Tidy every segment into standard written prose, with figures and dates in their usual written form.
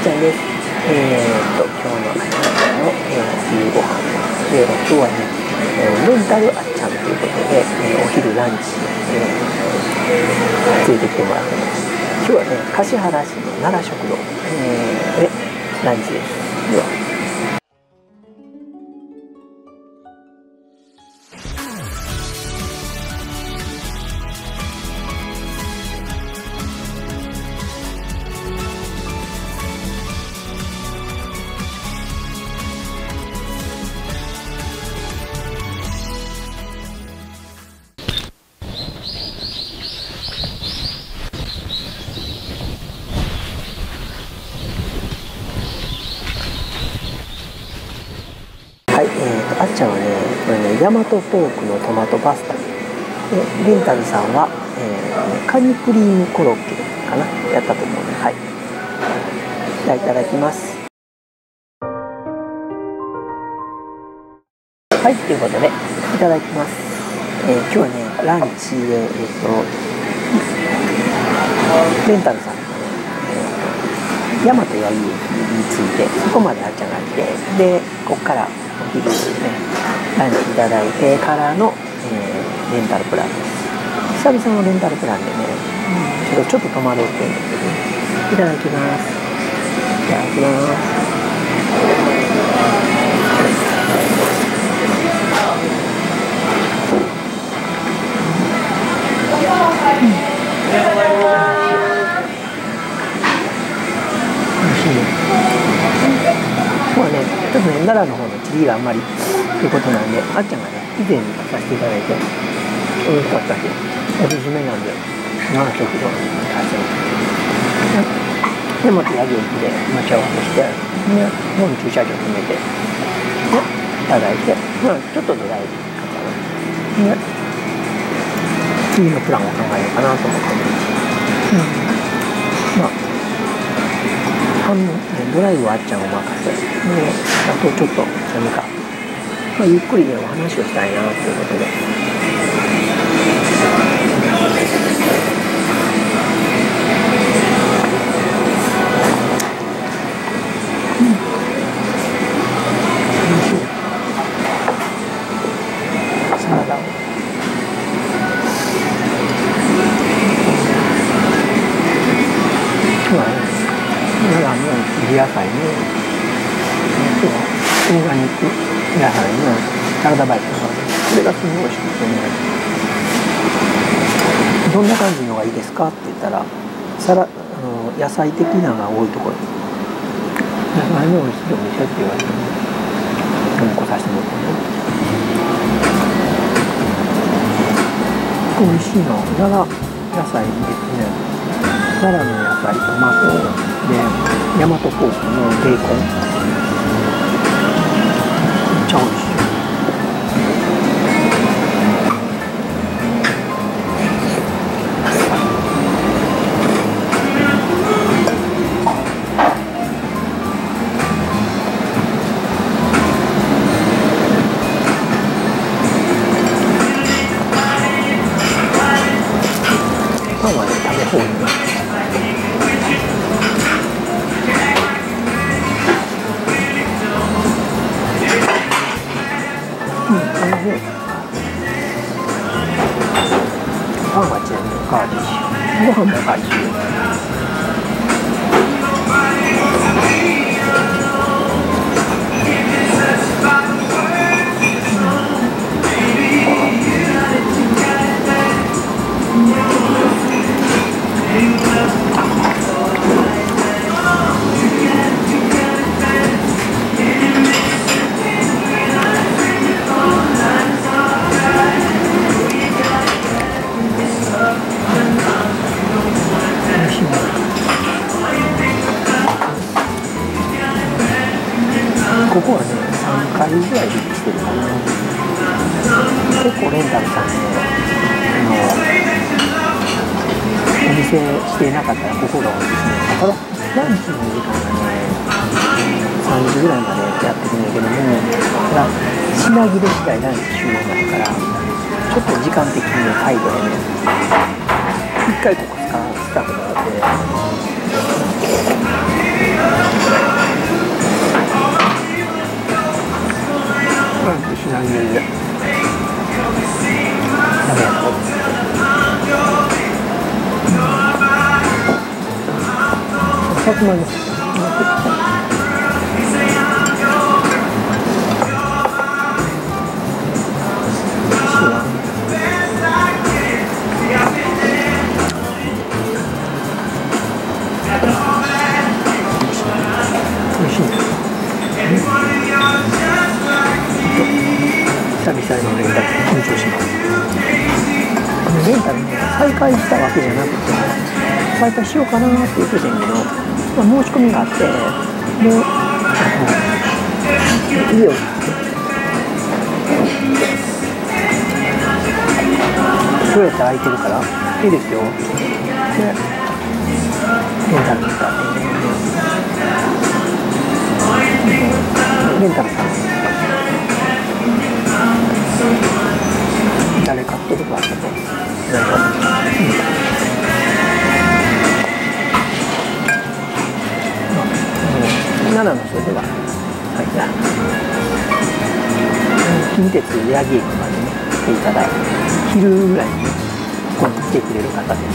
ちゃんです。今日のあっちゃんの、お昼ご飯で、今日はね、レンタルあっちゃんということで、お昼ランチ、連れてきてもらってます。今日はね、橿原市の奈良食堂、でランチです。では。はい、あっちゃんはね、これね、大和ポークのトマトパスタで、レンタルさんは、カニクリームコロッケかな、やったと思うので、はい。じゃあいただきます。はい、ということで、いただきます。今日はね、ランチで、レンタルさん大和八木駅に着いて、そこまであっちゃんが来て、で、ここからお昼ね、ランチいただいてからの、レンタルプランです。久々のレンタルプランでね、ちょっと戸惑ってるんですけど、いただきます。いただきます。今日はね、ちょっとね、奈良の方の地理があんまりということなんで、あっちゃんがね、以前に出させていただいて、美味しかったし、おすすめなんで、奈良食堂に出してます。で、また八木駅で待ち合わせして、で、日本駐車場決めて、で、いただいて、まあ、ちょっとドライブかな。で、次のプランを考えようかなと思ってます。まあドライブはあっちゃんお任せで、あとちょっと何か、ゆっくりでお話をしたいなということで。おいしい。サラダを。今日はね、奈良の野菜のオーガニック野菜のサラダバイトがこれがすごい美味しくてね、どんな感じのがいいですかって言ったら野菜的なのが多いところ、野菜の美味しいお店って言われて飲み来させてもらってね、美味しいの奈良野菜ですね。奈良の野菜、トマトで大和ポークのベーコン、めっちゃ美味しい。パンはね、食べ放題。パンはちなみにおかわりしご飯もおかわりしここはね、3回ぐらい出てきてるかな。結構レンタルさんね、お店してなかったらここが多いですね。ただ、ランチの時間がね、3時ぐらいまでやってるんだけども、ただ、品切れ次第ランチ終了になるから、ちょっと時間的にね、タイトでね、一回ここスタッフなので、 しない全然ダメやったさつまいも久々のレンタル緊張します。レンタルね、再開したわけじゃなくて再開しようかなって言ってたんやけど、申し込みがあって、で家をどうやって空いてるからいいですよでレンタルに使ってレンタルさん誰買ってるかって奈良の人では近鉄八木駅までね来ていただいて昼ぐらいにここに来てくれる方です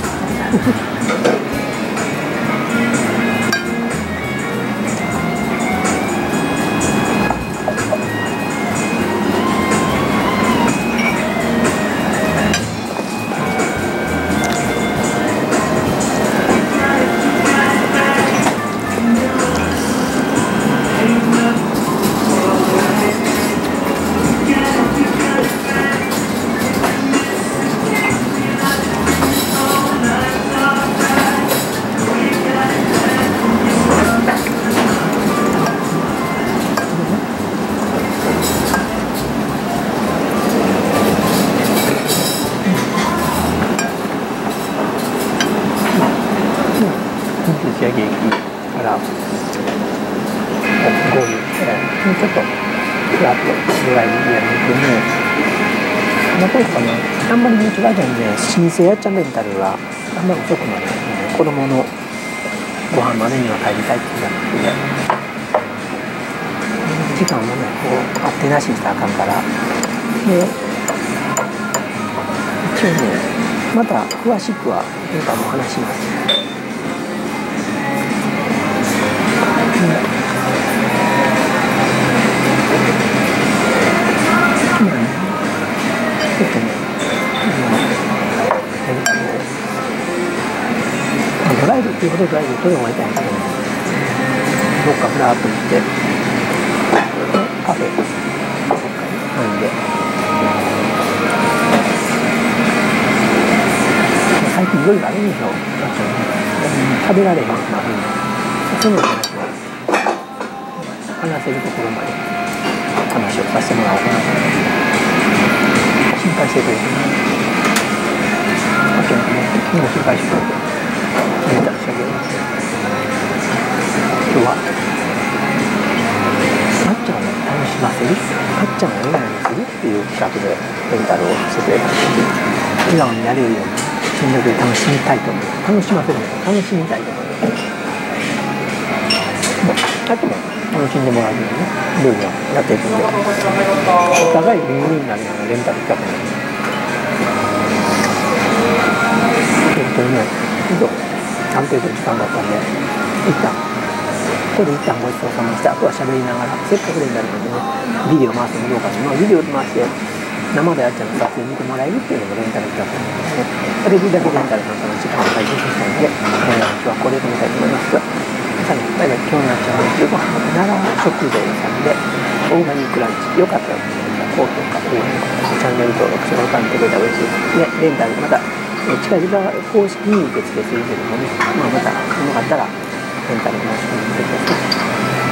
近鉄八木駅から合流してちょっとふらっとドライブやるんでこれとかねあんまり人気がないんで新生やっちゃんレンタルはあんまり遅くまで、子供のご飯までには帰りたいって言うので時間もねこうあってなしにしたらあかんからで一応ねまた詳しくはレンタルも話します。ちょっとね、ドライブっていうほどドライブとでもいたんやけど、どっかふらっと行って、カフェなんで、最近いろいろあるんでしょ、食べられへんのもあるんで、そういうの話を話せるところまで話をさせてもらおうかなと心配してくれてあけなんかね今心配してくれてレンタルしてあげます。今日はあっちゃんを楽しませるあっちゃんを笑顔にするっていう企画でレンタルをしてくれたので笑顔になれるように全力で楽しみたいと思う。楽しませるのを楽しみたいと思う。あとも楽しんでもらうようにねルールはやっていくんでお互いウィンウィンになるようなレンタル企画なんで本当にねある程度時間だったんで一旦ここで一旦ごちそうさましてあとは喋りながらせっかくレンタルなんでねビデオ回すのもどうかのビデオ回して生であっちゃんの撮影見てもらえるっていうのもレンタル企画なんでねできるだけレンタルさんとの時間を大切にしたいので今日はこれで止めたいと思います。今日のあっちゃんの昼ご飯は奈良食堂さんでオーガニックランチよかったら高評価チャンネル登録してもらってくれたら嬉しいです。でレンタルまた近々公式に受付するけどもね、またよかったらレンタルの申し込みしてください。